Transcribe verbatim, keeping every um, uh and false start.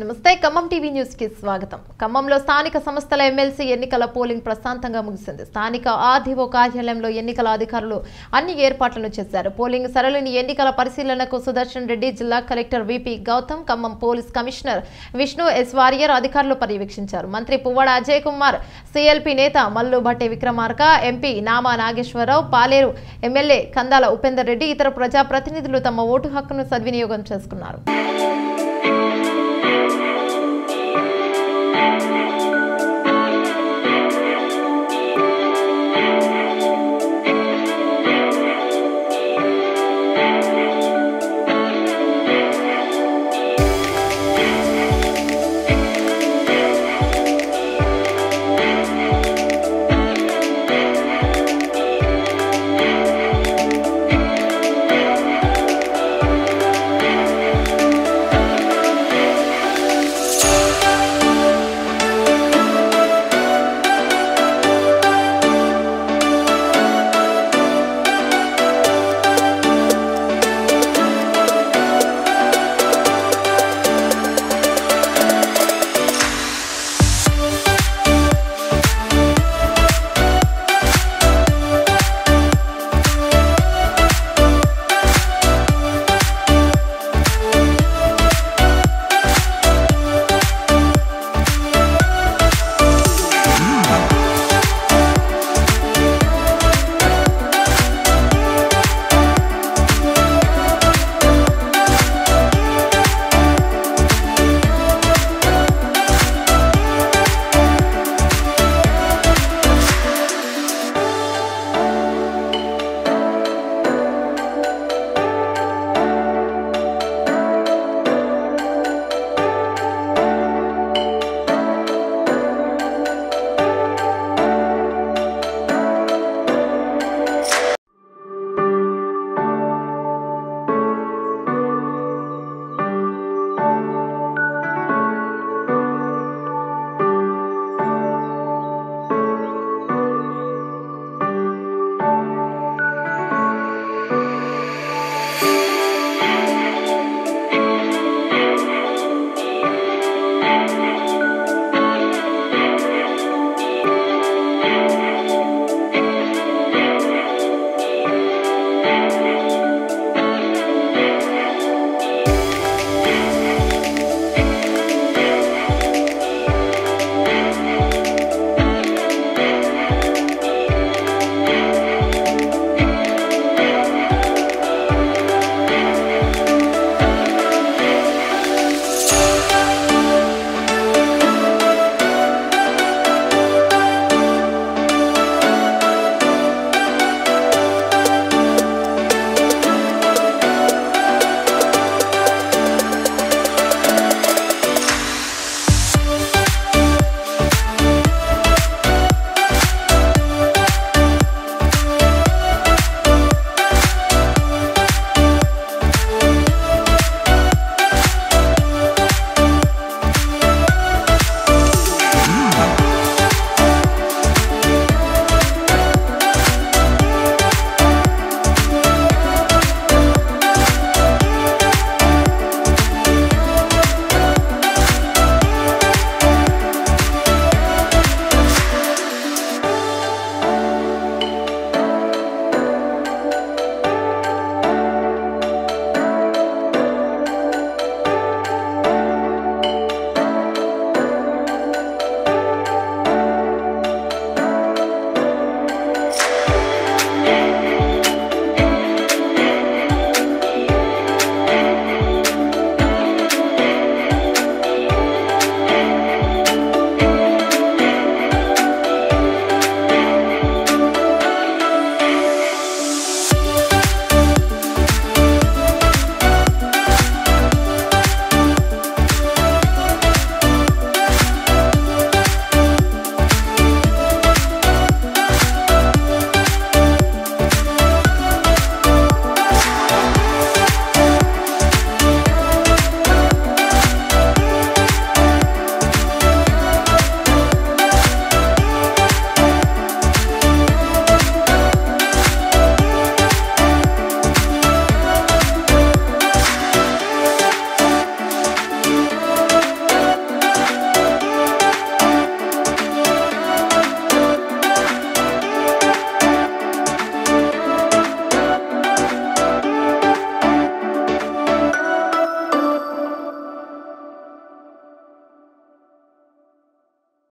నమస్తే Khammam TV news కి స్వాగతం. ఖమ్మంలో స్థానిక సంస్థల ఎమ్మెల్సీ ఎన్నికల పోలింగ్ ప్రశాంతంగా ముగిసింది. స్థానిక ఆర్డీఓ కార్యాలయంలో ఎన్నికల అధికారులు అన్ని ఏర్పాట్లను చేశారు. పోలింగ్ సరళిని ఎన్నికల పరిశీలనకు సుదర్శన్ రెడ్డి, జిల్లా collector VP Gautam, Khammam police commissioner Vishnu S Warrier అధికారులు పర్యవేక్షించారు. మంత్రి పువ్వాడ అజయ్ కుమార్, సిఎల్పి నేత మల్లు భట్టి విక్రమార్క, ఎంపీ నామా నాగేశ్వరరావు, పాలేరు ఎమ్మెల్యే కందాల ఉపేందర్ రెడ్డి, ఇతర ప్రజాప్రతినిధులు తమ ఓటు హక్కును సద్వినియోగం చేసుకున్నారు.